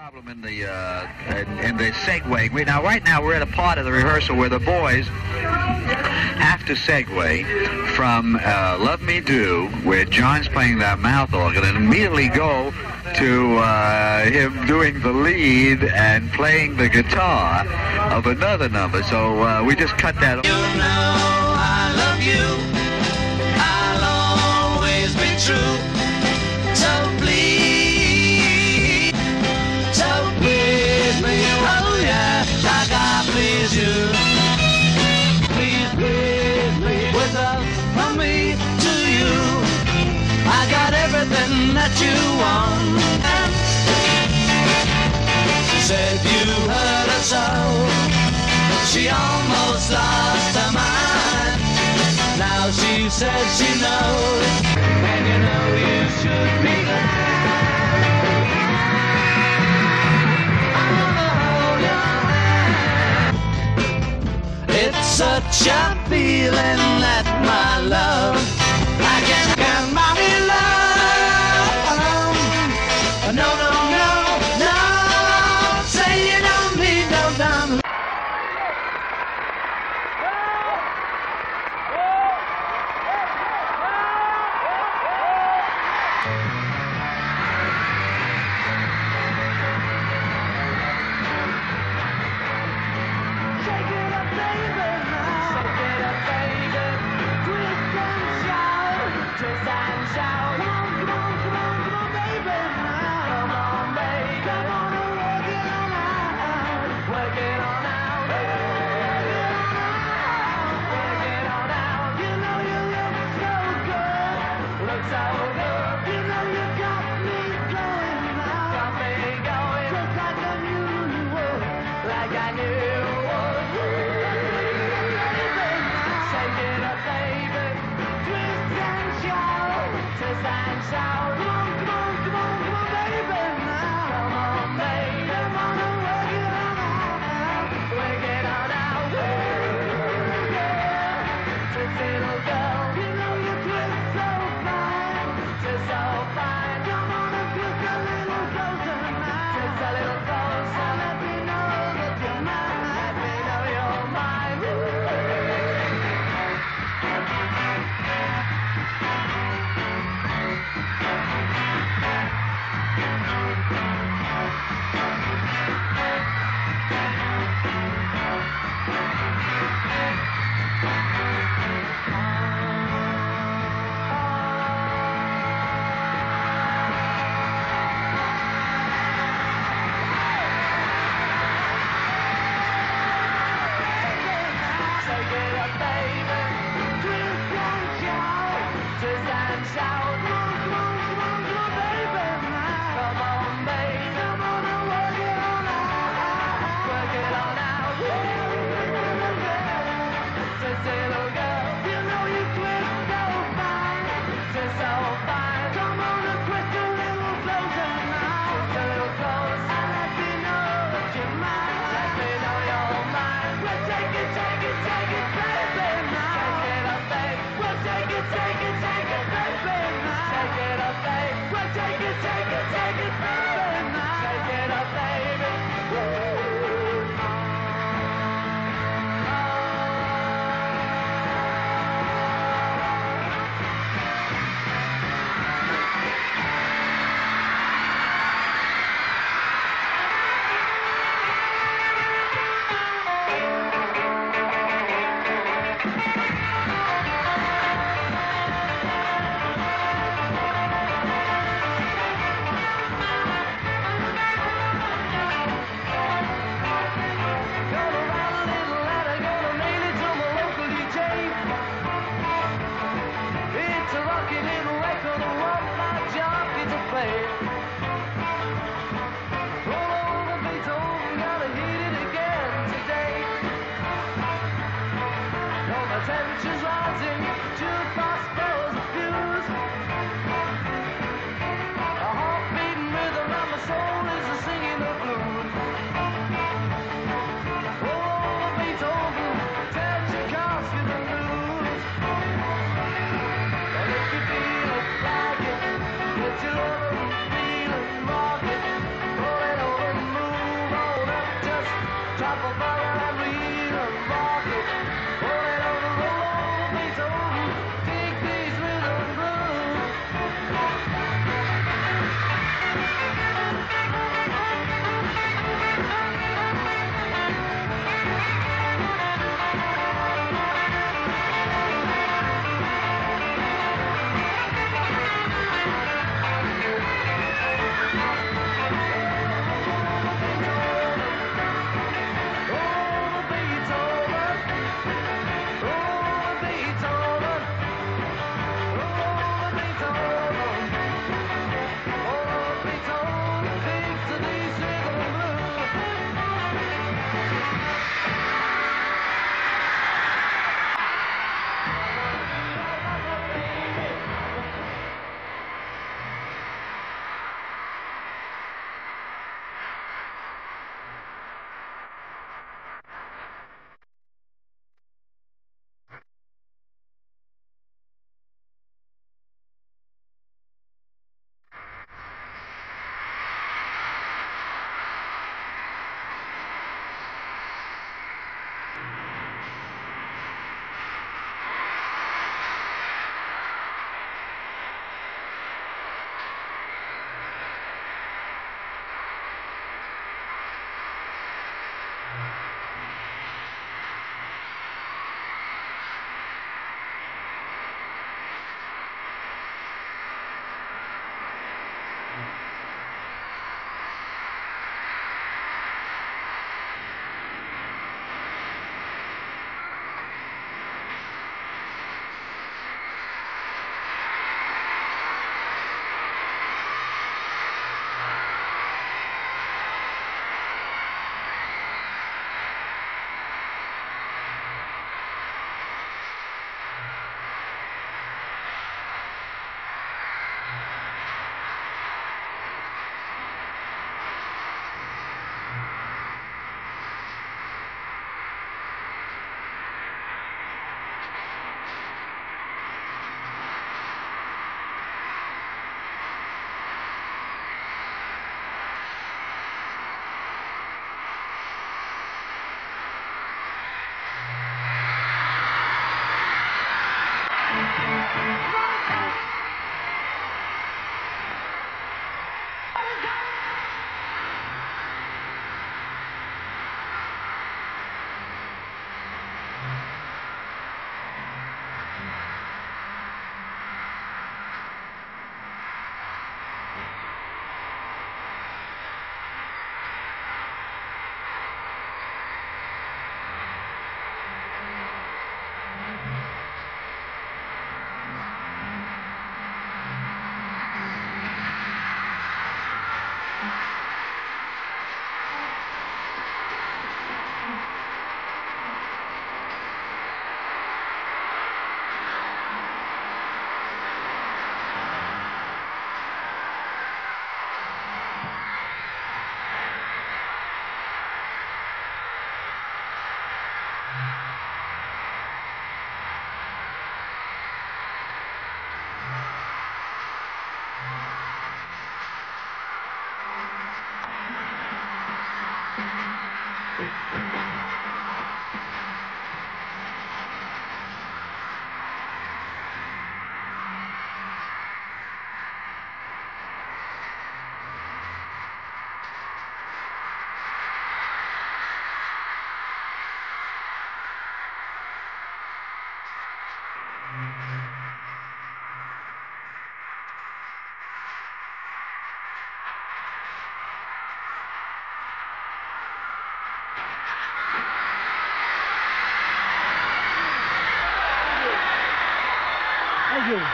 problem in the segueing. Now, right now, we're at a part of the rehearsal where the boys have to segue from "Love Me Do," where John's playing that mouth organ, and immediately go to him doing the lead and playing the guitar of another number. So we just cut that. You know I love you. I'll always be true. So please me. Oh yeah, like I please you. Please me. With love from me to you. I got everything that you want. Said you hurt her so, she almost lost her mind. Now she says she knows, and you know you should be glad. I wanna hold your hand. It's such a feeling that my love I can my love. No, no, no, no. Say you don't need no diamond. Shake it up, baby. Shake it up, baby. Twist and shout. Trample fire and reel and rock it. Roll it over, roll over, Beethoven. Take these rhythm blues. Thank you.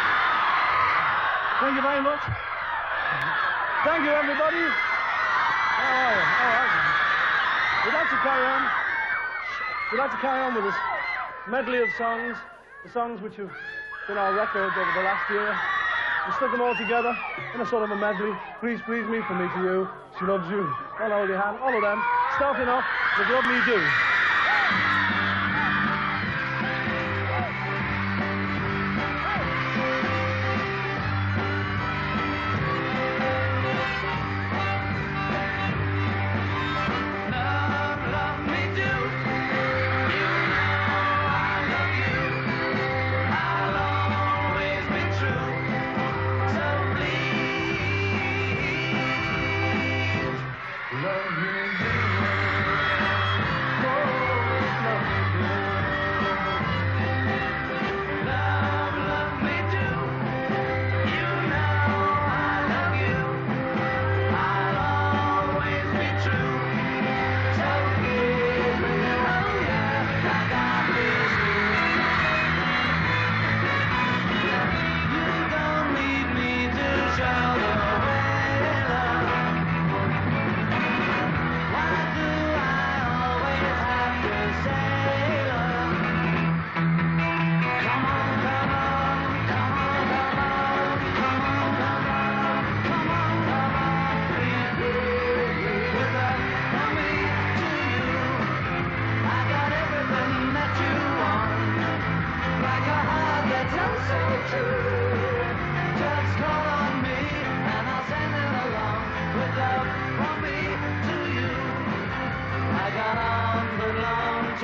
Thank you very much. Thank you, everybody. How are you? All right. We'd like to carry on. We'd like to carry on with this medley of songs, the songs which have been our records over the last year. We stuck them all together in a sort of a medley. Please, please me, from me to you. She loves you. I'll hold your hand. All of them. Starting off with Love Me Do. Love me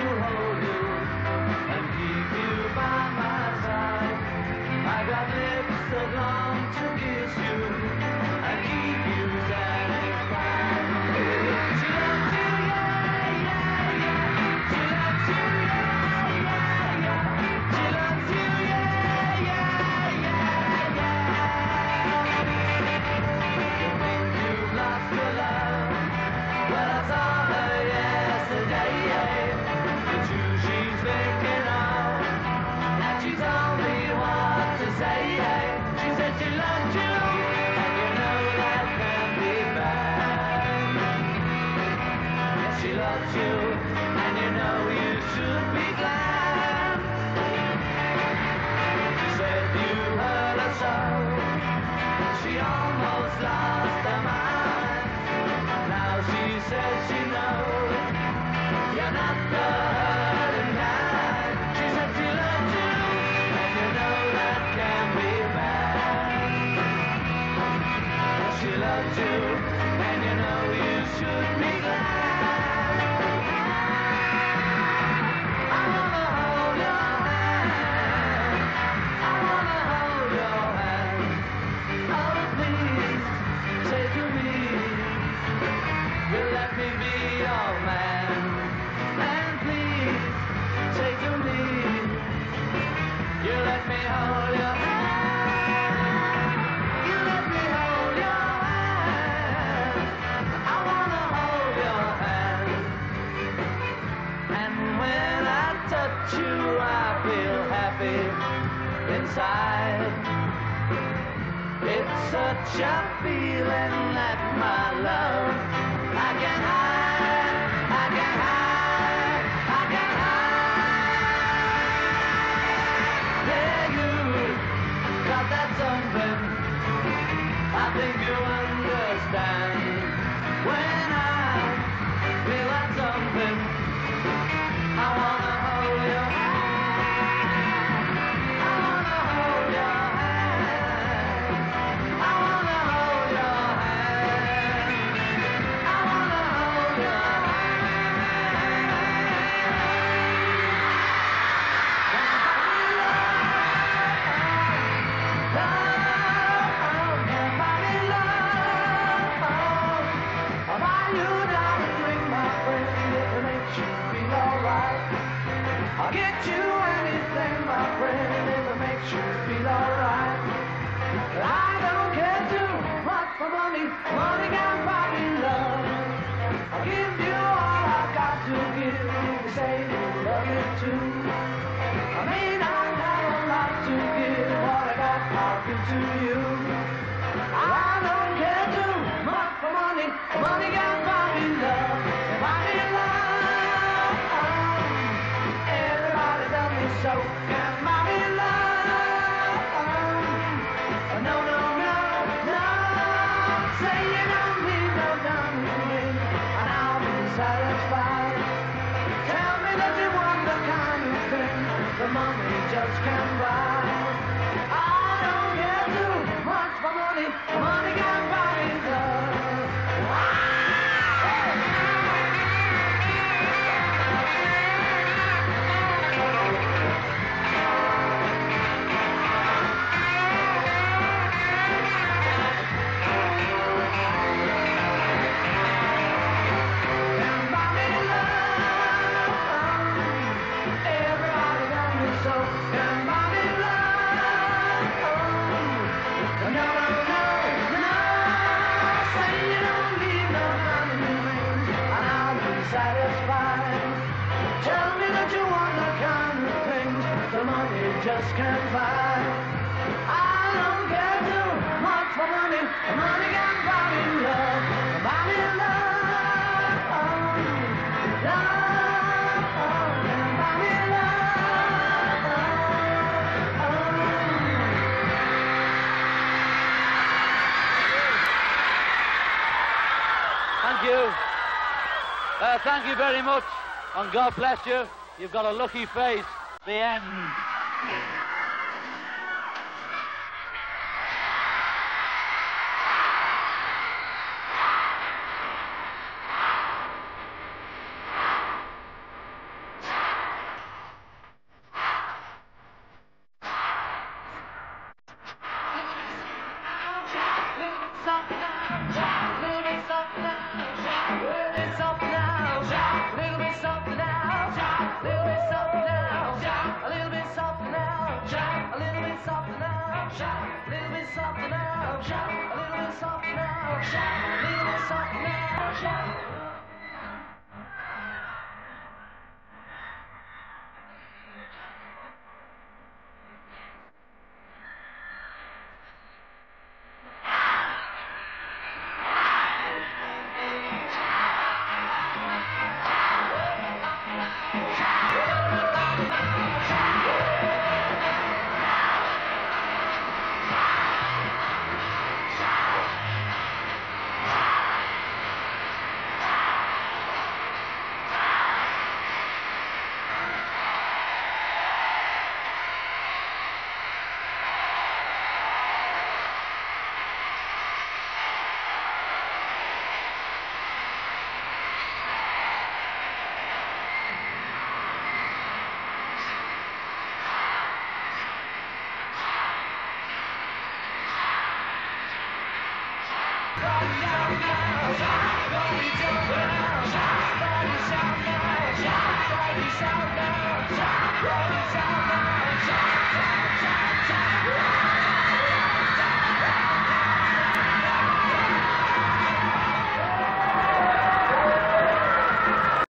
hold you and keep you by my side. I got lips that long to kiss you and keep you satisfied. She loves you, yeah, yeah, yeah. She loves you, yeah, yeah, yeah. She loves you, yeah, yeah, yeah, yeah. You think you've lost your love? Well, I saw her yesterday. It's you she's thinking of, and she told me what to say. She said she loved you, and you know that can be bad. Yes, she loves you, and you know you should be glad. She said you hurt her so, she almost lost her mind. Now she says she knows you're not the hurting kind. She said she loves you, and you know that can be bad. Yes, she loves you, and you know you should be glad. I wanna hold your hand. I wanna hold your hand. Oh, please, say to me, you let me be your man. And please, say to me, you let me hold your hand. You let me hold your hand. I wanna hold your hand. And when I touch you, I feel happy inside. It's such a feeling that my love I can hide, I can hide, I can hide. Yeah, you got that something I think you understand. When I feel that something, I wanna hold your hand. I wanna hold your hand. I wanna hold your hand. I wanna hold your I'll get you anything, my friend, if it makes you feel alright. I don't care too much for money, money can buy me love. I'll give you all I've got to give, if you say you love me too. I may not have a lot to give, what I got I'll give to you. I don't care too much for money, money can buy me love. If I need love, everybody tell me so. Can buy me love. No, no, no, no. Say you don't need no diamond ring, and I'll be satisfied. Tell me that you want the kind of thing the money just can't buy. I don't care too much for money, money can buy me love. Can buy me love. Everybody tell me so. Can buy me love. No, no, no, no. Say you don't need no diamond ring, and I'll be satisfied. Tell me that you want the kind of things the money just can't buy. I don't care too much for money, money can buy me love. Buy me love, love, can buy me love. Thank you. Thank you very much, and God bless you. You've got a lucky face. The end. Shout, a little bit soft now. Shout, a little bit soft now. Shout.